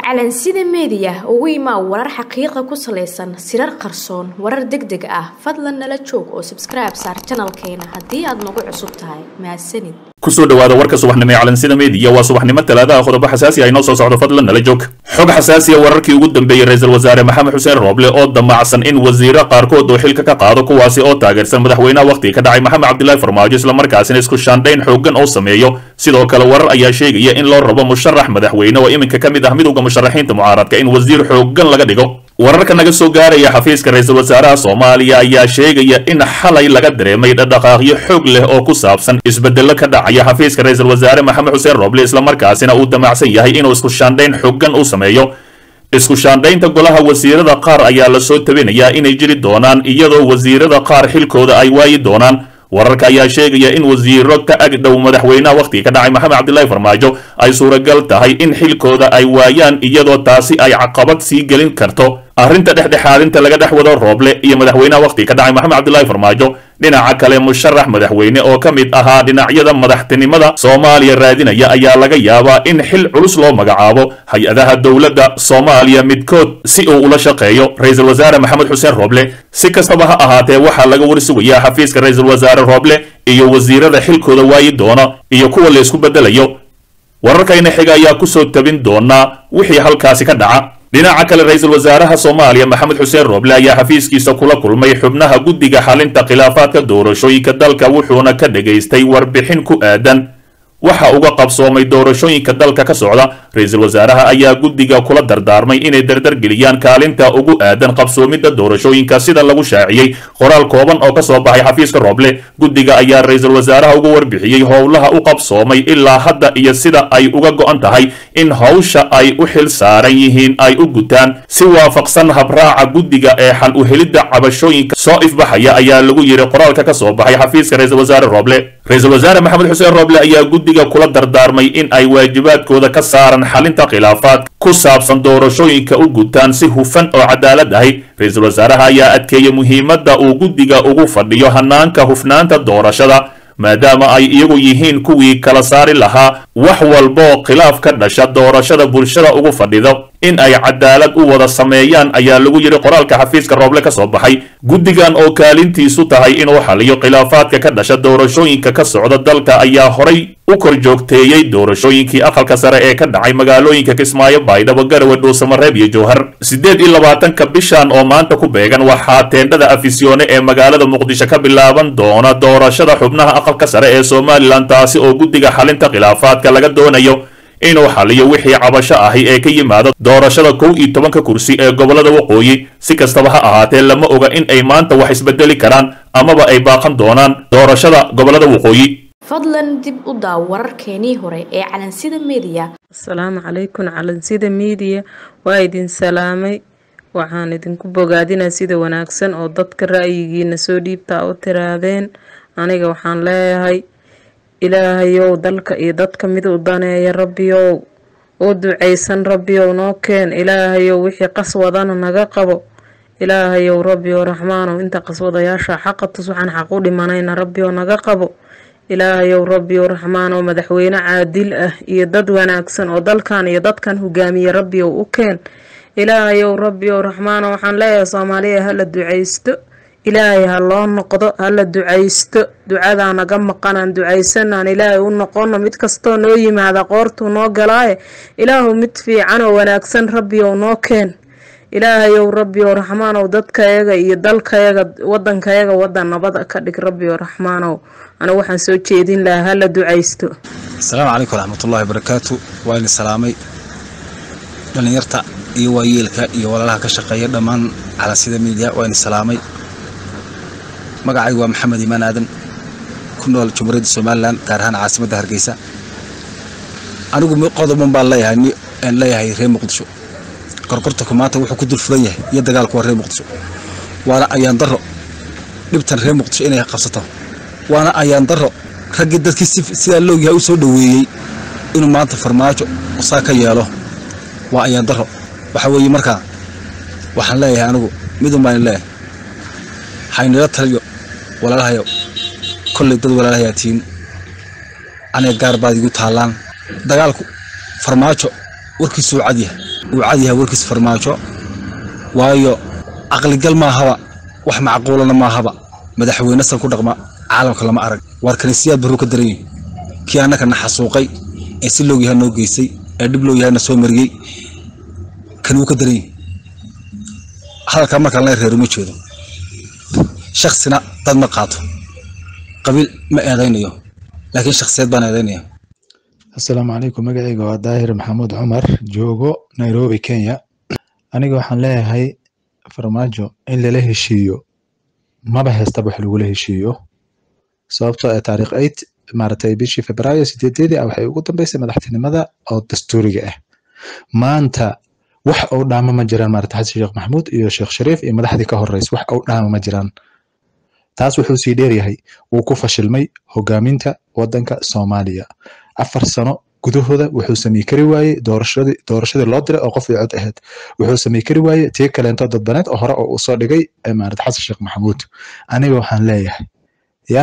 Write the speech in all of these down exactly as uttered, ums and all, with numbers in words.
calansida media ugu imaa warar xaqiiqo ku saleysan sirar qarsoon warar degdeg ah fadlan nala joog oo subscribe saar channelkeena hadii aad nagu cusub tahay mahadsanid kusoo dhawaada warka subaxnimo ee calansida media waa subaxnimo talaada qodobo xasaasi ah inoo soo socdo fadlan nala joog xog xasaasi ah wararkii ugu dambeeyay ra'iisul wasaare maxamed xuseen rooble oo damacsan in wasiiro qaarkood oo xilka ka qaado kuwaasi oo taageersan madaxweynaha waqtiga ka dhacay maxamed cabdullaahi farmaajo isla markaasina isku shaandhayn xoogan oo sameeyo sidoo kale warar ayaa sheegaya in loo rabo musharax madaxweyne oo iminka kamid ah midowga musharaxiinta mucaaradka in wasiir xoogan laga dhigo wararka naga soo gaaraya xafiiska ra'iisul wasaaraha Soomaaliya ayaa sheegaya in xalay laga dareemay dhaqdhaqaaqyo xoog leh oo ku saabsan isbeddelka ka dhacaya xafiiska ra'iisul wasaare maxamed xuseen rooble isla markaasina uu damacsan yahay inuu isku shaandhayn xoogan u sameeyo isku shaandhaynta golaha wasiirada qaar ayaa la soo tabinayaa inay jiri doonaan iyadoo wasiirada qaar xilkooda ay waayi doonaan wararka ayaa sheegaya in wasiiro ka ag dhow madaxweynaha waqtiga ka dhacay maxamed cabdullaahi farmaajo ay suuragal tahay in xilkooda ay waayaan iyadoo taasi ay caqabad sii gelin karto arrinta dhexdhexaadinta laga dhex wado rooble iyo madaxweynaha waqtiga ka dhacay maxamed cabdullaahi farmaajo dhinaca kale musharax madaxweyne oo ka mid ahaa dhinacyada madaxtinimada Soomaaliya raadinaya ayaa laga yaabaa in xil culus loo magacaabo hay-adaha dowladda Soomaaliya midkood si uu ula shaqeeyo ra'iisul wasaare maxamed xuseen rooble si kastaba ha ahaatee waxaa laga warsugayaa xafiiska ra'iisul wasaare rooble iyo wasiirada xilkooda waayi doona iyo kuwa la isku bedelayo wararkayna xiga ayaa ku soo tabin doona wixii halkaasi ka dhaca dhinaca kale ra'iisul wasaaraha Soomaaliya maxamed xuseen rooble ayaa xafiiskiisa kula kulmay xubnaha guddiga xalinta khilaafaadka doorashooyinka dalka wuxuuna ka dhageystay warbixin ku aadan waxa uga qabsoomay doorashooyinka dalka ka socda ra'iisul wasaaraha ayaa guddiga kula dardaarmay inay dardar geliyaan kaalinta ugu aadan qabsoomida doorashooyinka sida lagu shaaciyay qoraal kooban oo ka soo baxay xafiiska rooble guddiga ayaa ra'iisul wasaaraha ugu warbixiyay howlaha u qabsoomay ilaa hadda iyo sida ay uga go'an tahay in hawsha ay u xil saaran yihiin ay u gutaan si waafaqsan habraaca guddiga ee xal u helidda cabashooyinka soo ifbaxaya ayaa lagu yiri qoraalka ka soo baxay xafiiska ra'iisul wasaare rooble ra'iisul wasaare maxamed xuseen rooble ayaa guddiga kula dardaarmay in ay waajibaadkooda ka saaran xalinta khilaafaad ku saabsan doorashooyinka u gutaan si hufan oo cadaalad ahi ra'iisul wasaaraha ayaa adkeeyay muhiimadda uu guddiga ugu fadhiyo hanaanka hufnaanta doorashada maadaama ay iyagu yihiin kuwii kala saari lahaa wax walboo khilaaf ka dhasha doorashada bulshada ugu fadhido in ay cadaalad u wada sameeyaan ayaa lagu yiri qoraalka xafiiska rooble ka soo baxay guddigan oo kaalintiisu tahay inuu xaliyo khilaafaadka ka dhasha doorashooyinka ka socda dalka ayaa horay u kor joogteeyay doorashooyinkii aqalka sare ee ka dhacay magaalooyinka Kismaayo Baydhabo Garowe Dhuusamareeb iyo Jowhar sideed iyo labaatanka bishan oo maanta ku beegan waxaa teendhada afisyoone ee magaalada Muqdisho ka bilaaban doona doorashada xubnaha aqalka sare ee Soomaaliland taasi oo guddiga xalinta khilaafaadka laga doonayo inuu xaliyo wixii cabasho ahi ee ka yimaado doorashada kow iyo tobanka kursi ee gobolada waqooyi si kastaba ha ahaatee lama oga in ay maanta wax isbedeli karaan amaba ay baaqan doonaan doorashada gobolada waqooyi fadlan dib u daaw wararkeenii hore ee calansida media assalaamu calaykum calansida media waa idin salaamay waxaan idinku bogaadinaa sida wanaagsan oo dadka ra'yigiina soo dhiibtaa u tiraadeen aniga waxaan leeyahay ilaahayow dalka iyo dadka mid u daneeya rabbiyow oo ducaysan rabbiyow noo keen ilaahayow wixii qaswadana naga qabo ilaahayow rabbiyow raxmaanow inta qaswadayaasha xaqa tus waxaan xaq u dhimanayna rabbiyow naga qabo ilaahayow rabbiyow raxmaanow madaxweyne caadil ah iyo dad wanaagsan oo dalkan iyo dadkan hogaamiye rabbiyow u keen ilaahayow rabbiyow raxmaanow waxaan leeyahay Soomaaliya hala ducaysto ilaahay ha loo noqdo hala ducaysto ducada naga maqanaan ducaysanaan ilaahay u noqono mid kasto noo yimaada qoortu noo galaaye ilaahu mid fiican oo wanaagsan rabbiyow noo keen ilaahayow rabbiyow raxmaanow dadkayaga iyo dalkayaga wadankayaga wadan nabad ka dhig rabbiyow raxmaanow ana waxaan soo jeedin lahaa hala ducaysto assalaamu calaykum waraxmatullaahi wabarakaatu waa idin salaamay dhalinyarta iyo waayeelka iyo walaalaha ka shaqeeya dhammaan calansida media waa idin salaamay magacaygu waa maxamed iimaan aadan ku nool Jamhuuriyadda Soomaaliland gaar ahaan caasimadda Hargeysa anigu qodoban baan leeyahay aan leeyahay reer Muqdisho qorqorta kumaanta wuxuu ku dul furan yahay iyo dagaalku waa reer Muqdisho waana ayaan daro dhibtan reer Muqdisho inay qabsato waana ayaan daro rag dadkii sida loo yahay u soo dhaweeyay inuu maanta farmaajo usaa ka yeelo waa ayaan daro waxa weeye markaa waxaan leeyahay anigu mid uma leeyahay haynala taliyo walaalahayo kulli dad walaalahayaatiin aniga gaar baad igu taalaan dagaalku farmaajo warkiisu cad yahay وعادي هوركس فرماجو وايو عقل قل ما هوا wax macquulana ma haba madaxweyne san ku dhaqma caalamka lama arag war kaniisiyad baro ka dareeyay ki anaka na xasuuqay ee si loo yahay noo geysay ee dib loo yahay na soo mariyay kan uu ka dareeyay halka marka la reero ma jeedo shakhsina dad ma qaato qabiil ma eedaynayo laakiin shakhsiyad baan eedaynaya. Assalaamu calaykum, magacayga waa Daahir Maxamuud Cumar, joogo Nairobi, Kenya. Aniga waxaan leeyahay farmaajo in lala heshiiyo maba heesta wax lagu heshiiyo sababtoo ah taariikh eight maartay bishii Febraayo sideedii ah waxay ugu dambeysay madaxtinimada oo dastuuriga ah. maanta wax oo dhaama ma jiraan maartay Xasan Sheekh Maxamuud iyo Sheekh Shariif iyo madaxdii ka horeysay wax oo dhaama ma jiraan. taas wuxuu sii dheer yahay uu ku fashilmay hogaaminta wadanka Soomaaliya afar sano gudahooda wuxuu sameey kari waayay doorashadii doorashadii loo diray oo qof iyo cod ahayd wuxuu sameey kari waayay tii kaleento dad baneed oo hore oo soo dhigay maartay Xasan Sheekh Maxamuud. aniga waxaan leeyahay ya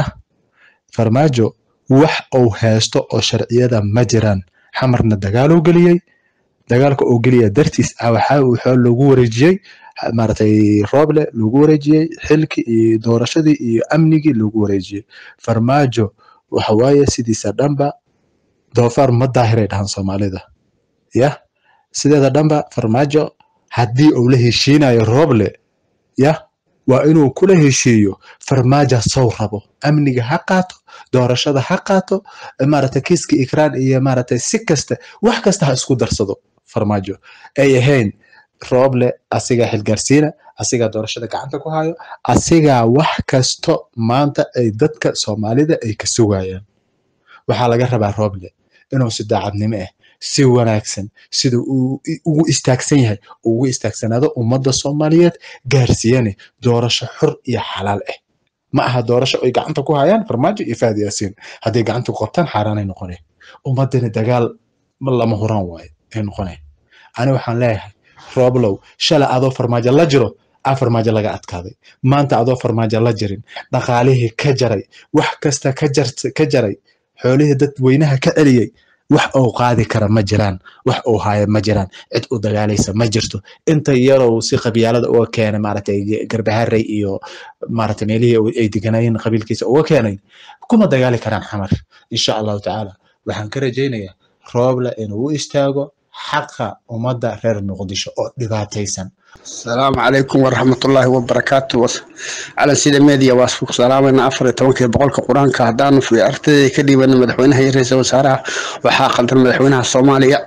farmaajo wax uu heesto oo sharciyada ma jiraan xamarna dagaal uu galiyay dagaalka uu galiyay dartiis ah waxa uu xool lagu wareejiyay maartay Roble lagu wareejiyay xilki iyo doorashadii iyo amnigii lagu wareejiyay. farmaajo waxa waaye sidiisa dhanba doofaar ma daahiray dhahan Soomaalida ya sideeda dhanba farmaajo haddii uu la heshiinayo Roble ya waa inuu kula heshiiyo farmaajo soo rabo amniga ha qaato doorashada ha qaato maartay kiiska ikraan iyo maartay si kasta wax kasta ha isku darsado farmaajo ay ahayn Roble asiga xilgaarsiina asiga doorashada gacanta ku hayo asiga wax kasto maanta ay dadka Soomaalida ay ka sugayaan. waxaa laga rabaa Roble inuu si daacadnimo ah si wanaagsan sida uu ugu istaagsan yahay ugu istaagsanaado ummadda Soomaaliyeed gaarsiiyane doorasho xor iyo xalaal ah ma aha doorasho ay gacanta ku hayaan farmaajo iyo Faadi Yaasiin haddii gacanta ku qabtaan xaaraan ay noqonay ummadana dagaal ma lama huraan waayo ay noqonay. ani waxaan leeyahay Roble shala adoo farmaajo la jiro farmaajo laga adkaaday maanta adoo farmaajo la jirin dhaqaalihii ka jaray wax kasta ka jartay ka jaray xoolihii dad weynaha ka celiyay wax oo qaadi kara ma jiraan wax oo haaya ma jiraan cid u dagaalaysa ma jirto inta yarow si qabyaalada oo keenay maartay Garbaharey iyo maartay meelihii ay deganayeen qabiilkiisa oo keenay kuma dagaali karaan xamar insha Allah taala. waxaan ka rajaynayaa Roble inuu istaago xaqa ummadda reer Muqdisho oo dhibaataysan. السلام عليكم ورحمة الله وبركاته. على سيدة ميديا واسفك سلامنا أفر توانك بقولك قرآن كهدان في أرتدي كلمة مدحوينها يرئيس وزراء وحاقا مدحوينها الصومالية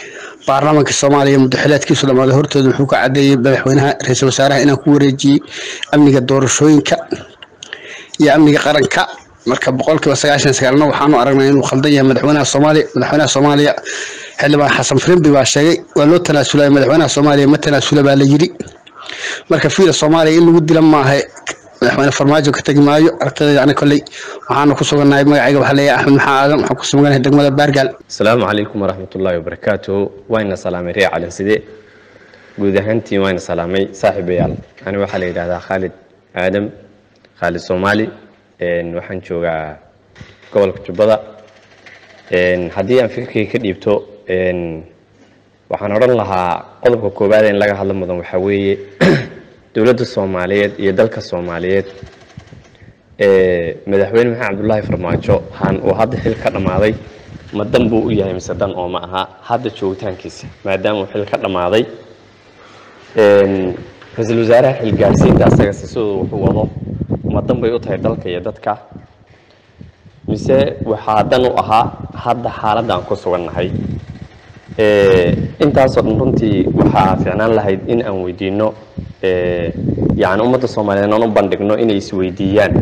برنامج الصومالية مدحلات كيسو لما ظهرت وحوك عدي مدحوينها رئيس وزراء إنا كوريجي أمنيك الدور شوينك يا أمنيك قرنك مركب بقولك وسياشن سكالنا وحانو أرغنا إنو خلدية مدحوينها الصومالية مدحوينها الصومالية حلبا حسن فرنبي baa sheegay waa loo tanaasulay madaxweynaha Soomaaliya ma tanaasulay baa la yiri marka fiir Soomaaliya in lagu dilo ma aha madaxweyne farmaajo ka tagi maayo aragtida ana kulay waxaan ku suganahay magacayga waxa leeyahay Axmed Maxaa Aadan waxaan ku suganahay degmada Baargal. Assalaamu calaykum waraxmatullaahi wabarakaatuh. wayna salaamay Riyaal Cali Sidee guud ahaantii wayna salaamay saaxiibayaal ani waxa la yiraahdaa Khalid Aadam Khalid Soomaali een waxaan joogaa gobolka Jubbada een haddii aan fikirkay ka dhiibto een waxaan oran lahaa qodobka koobaad in laga hadlo mudan waxa weeye dawladda Soomaaliyeed iyo dalka Soomaaliyeed ee madaxweyne Maxamed Cabdullaahi Farmaajo han oo hadda xil ka dhamaaday ma dan buu u yahay mise dan oo ma aha hadda joogitaankiisa maadaama uu xil ka dhamaaday een ra'iisul wasaaraha xil gaarsiinta asaga sidoo wuxuu wado ma dan bay u tahay dalka iyo dadka mise waxa dan u ahaa hadda xaaladda aan ku sugannahay ee intaas oo runtii waxa fiicnaan lahayd in aan weydiino ee yaani ummadda Soomaaliyeed oo bandhigno inay is weydiiyaan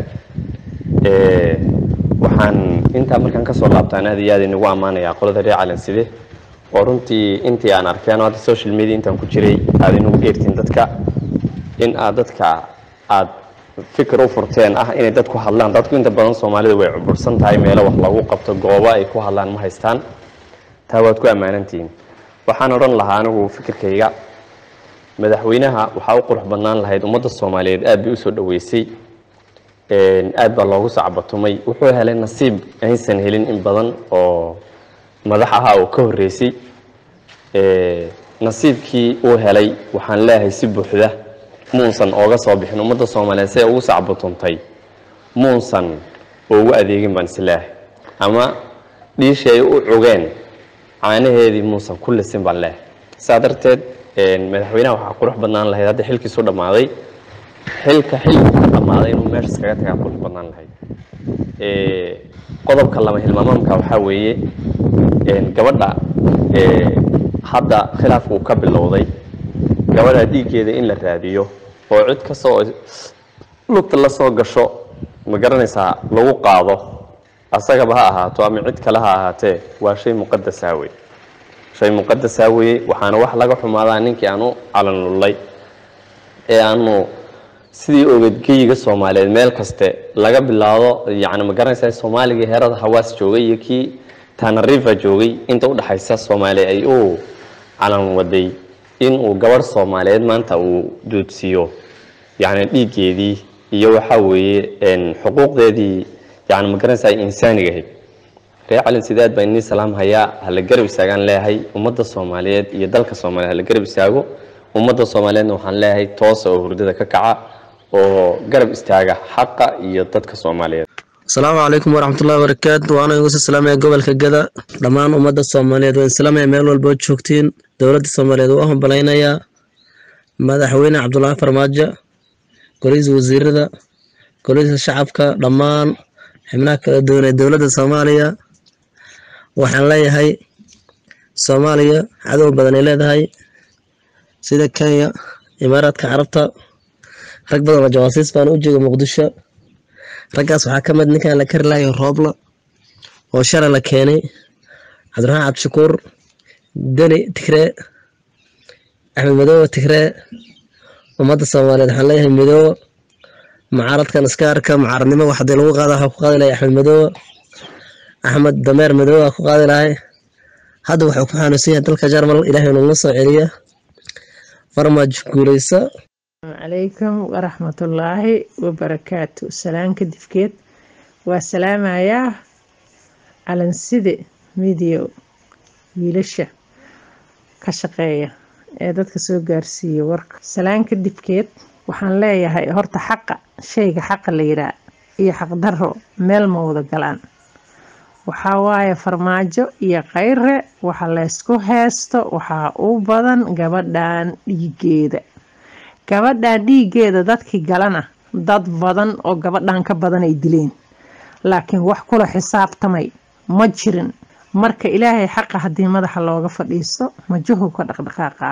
ee waxaan inta markaan ka soo laabtaan aad iyo aad inagu amaanaya qolada Riyaal Cali Sidee oo runtii intii aan arkeen oo social media intaan ku jiray aad inagu geertiin dadka in aad dadka aad fikir u furteen ah inay dadku hadlaan dadku inta badan Soomaalida way cubursan tahay meelo wax lagu qabto goobo ay ku hadlaan ma haystaan taawad ku amaanantiin waxaan oran lahaa anigu fikirkayga madaxweynaha waxa uu qurux badnaan lahayd ummadda Soomaaliyeed aad bay u soo dhaweysay een aad baa loogu sacbatumay wuxuu helay nasiib aysan helin in badan oo madax aha oo ka horeysay ee nasiibkii uu helay waxaan leeyahay si buuxda muusan ooga soo bixin ummadda Soomaaliyeed si ay ugu sacbatuntay muusan ugu adeegin baan isleeyahay ama dhiishay u cugeen caanaheedii muusan ku lisin baan leeyahay saadarteed een madaxweynaha waxa qurux badnaan lahayd hadda xilkiisu dhamaaday xilka xilka dhamaaday inuu meesha kaga tagaa qurux badnaan lahayd ee qodobka lama hilmaamka waxa weeye een gabadha ee hadda khilaafku ka bilowday gabadha dhiigeeda in la raadiyo oo cid ka soo lugta la soo gasho ma garanaysaa lagu qaado asaga ba ha ahaato ama cid kale ha ahaatee waa shay muqaddas ah weey shay muqaddas ah weey waxaana wax laga xumaadaa ninkii aanu calan lulay ee aanu sidii ogadgeyga Soomaaliyeed meel kaste laga bilaado yaani ma garanaysaa Soomaaliga heerada hawaas joogay iyo kii Tanarifa joogay inta u dhaxaysa Soomaaliya ay oo calan waday in uu gabar Soomaaliyeed maanta uu doodsiyo yaani dhiigeedii iyo waxa weeye in xuquuqdeedii yaani ma garanaysaa insaaniga ahayd reer calin sidaad baa inii salaam haya hal garab istaagan leeyahay ummadda Soomaaliyeed iyo dalka Soomaaliyeed hal garab istaago ummadda Soomaaliyeed waxaan leeyahay toos oo hurdada ka kaca oo garab istaaga xaqa iyo dadka Soomaaliyeed السلام عليكم ورحمة الله وبركاته وأنا يوسف السلام يا قبل كجدا دمان أمد الصومالية والسلام يا ميل والبوت شوكتين دولة الصومالية وهم بلينا يا ماذا حوينا عبد الله فرماجة كرئيس وزير ذا كرئيس الشعب كا دمان حمناك دون الدولة الصومالية وحنلاقي هاي الصومالية عدو بدن إلى هاي سيدا كينيا إمارات كعربتا ركبة الجواسيس بان وجه مقدشة raggaas waxaa ka mid ninkan la kari lahayo Roobla oo shara la keenay Cabdiraxmaan Cabdishakuur Dani Tigre Axmed Madow Tigre ummadda Soomaaliyeed waxaan leeyahay Madow mucaaradkan iska arka mucaaradnimo wax hadii lagu qaado waxa ku qaadi lahayd Axmed Madow Axmed Dameer Madow ku qaadi lahayd hadda wuxuu ku xanuunsan dalka Jarmal Ilaahay inuu soo celiyo farmaajo guuleysa عليكم ورحمة الله وبركاته سلام كدفكيت والسلام يا على السيدة ميديو ويلشة كشقية dadka soo gaarsiiyo warka salaan ka dibkeed waxaan leeyahay horta xaqa shayga xaq la yiraahdo iyo xaq daro meel ma wada galaan waxa waaye farmaajo iyo qayre waxa la isku heesto waxa uu badan gabadhan dhiigeeda gabadhan dhiigeeda dadkii galana dad badan oo gabadhan ka badan ay dileen laakiin wax kula xisaabtamay ma jirin marka ilaahay xaqa hadii madaxa looga fadhiisto majuhu ka dhaqdhaqaaqa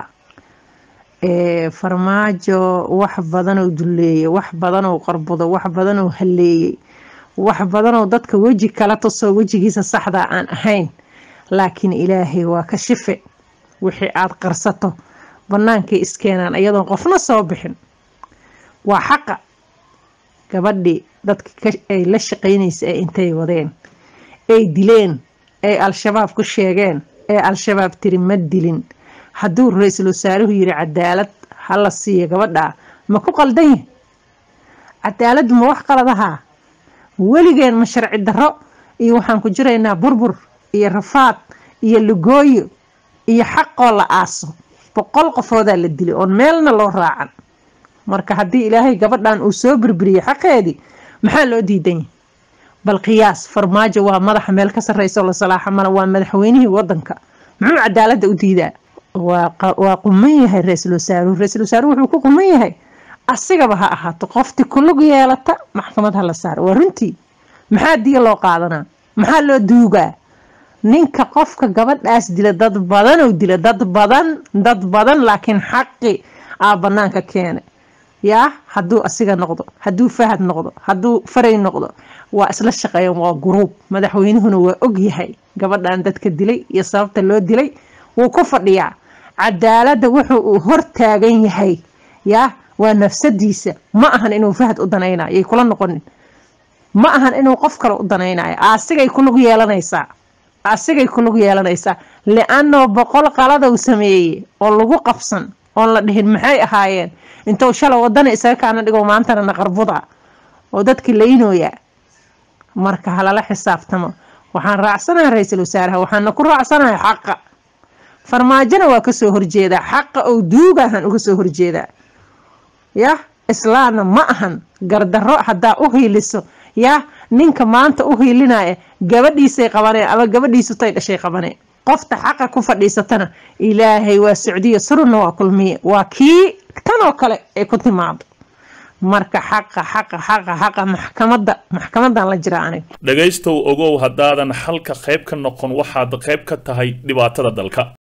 ee farmaajo wax badan oo duleeyay wax badan oo qarbudo wax badan oo haleeyay wax badan oo dadka waji kala tusoo wajigiisa saxda aan ahayn laakiin ilaahay waa ka shife wixii aad qarsato banaanka iskeenan iyadoo qofna soo bixin waa xaqa gabadhi dadka ay la shaqeynaysa ee intay wadeen ay dileen ay al-shabaab ku sheegeen ee al-shabaab tiri ma dilin hadduu ra'iisul wasaaruhu yiri cadaalad hala siiyo gabadha ma ku qaldan yahay cadaalad ma wax qaladaha weligeen ma sharci darro iyo waxaan ku jiraynaa burbur iyo rafaad iyo lugooyo iyo xaqoo la aaso boqol qofooda la dilay oo meelna loo raacan marka hadii ilaahay gabadhan uu soo burburiyo xaqeedii maxaa loo diidan bal qiyaas farmaajo waa madaxa meel ka sareyso la salaaxa mala waa madaxweynihii wadanka muxuu cadaalada u diidaa waa waa quman yahay ra'iisul wasaaruhu ra'iisul wasaaruhu wuxuu ku quman yahay asigaba ha ahaato qofti ku lug yeelata maxkamad ha la saar waa runtii maxaa diya loo qaadanaa maxaa loo duugaa ninka qofka gabadhaas dila dad badan oo dila dad badan dad badan laakiin xaqi aa banaanka keenay yaa haduu asiga noqdo haduu fahad noqdo haduu faray noqdo waa isla shaqeeyeen waa group madaxweynuhuna waa og yahay gabadhan dadka dilay iyo sababta loo dilay wuu ku fadhiyaa cadaalada wuxuu uu hor taagan yahay yaa waa nafsadiisa ma ahan inuu fahad u danaynayo ay kula noqonin ma ahan inuu qof kale u danaynayo asigay ku lug yeelanaysaa asigay ku lug yeelanaysaa li'anno boqol qalad uu sameeyay oo lagu qabsan oo la dhihin maxay ahaayeen intuu shalay wadana isaga kaana dhigo maantana naqarbuda oo dadkii leynooya marka halala xisaabtamo waxaan raacsanahay ra'iisul wasaaraha waxaan ku raacsanahay xaqa farmaajona waa kasoo horjeedaa xaqa oo duugahan uga soo horjeedaa yah islaamna ma ahan gardarro haddaa u hiiliso yah ninka maanta u hiilinaya gabadhiisay qabaneen ama gabadhiisu tay dhashay qabaneen qofta xaqa ku fadhiisatana ilaahay waa socdiyo suruna waa kulmiye waa kii kanoo kale ay ku timaado marka xaqa xaqa xaqa xaqa maxkamadda maxkamadan la jira aniga dhagaystow ogow haddaadan xalka qayb ka noqon waxaad qayb ka tahay dhibaatada dalka.